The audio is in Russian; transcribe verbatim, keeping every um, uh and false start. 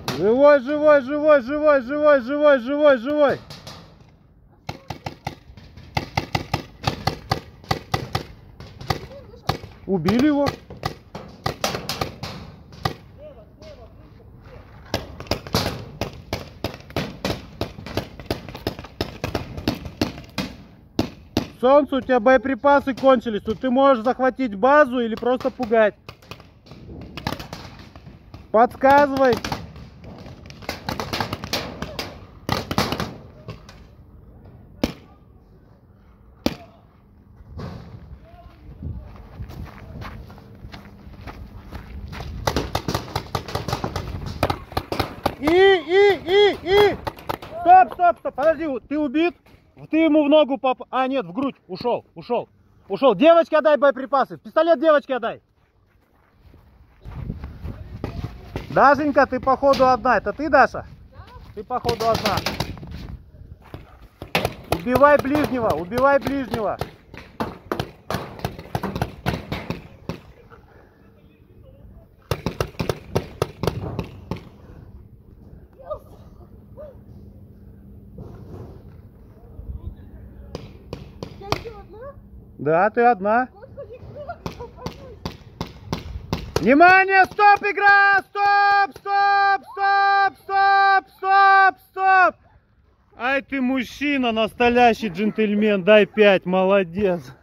Живой, живой, живой, живой, живой, живой, живой, живой. Убили его. Солнце, у тебя боеприпасы кончились. Тут ты можешь захватить базу или просто пугать. Подсказывай. И, и, и, и. Стоп, стоп, стоп. Подожди, ты убит? Ты ему в ногу поп... А, нет, в грудь. Ушел, ушел. Ушел. Девочке отдай боеприпасы. Пистолет девочке отдай. Дашенька, ты походу одна. Это ты, Даша? Да. Ты походу одна. Убивай ближнего, убивай ближнего. Да, ты одна. Внимание, стоп, игра! Стоп, стоп, стоп, стоп, стоп, стоп! Ай, ты мужчина, настоящий джентльмен, дай пять, молодец.